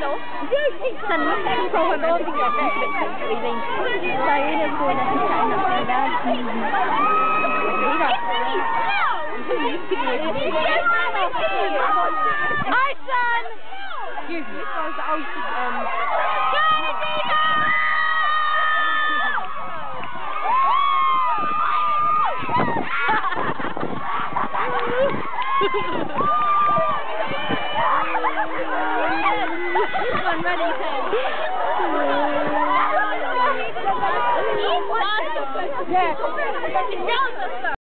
Sân không phải bao nhiêu đẹp bị gì đây là cô đã thích chạy nó phải ra đi rồi hi son excuse me I'm ready to. Yeah.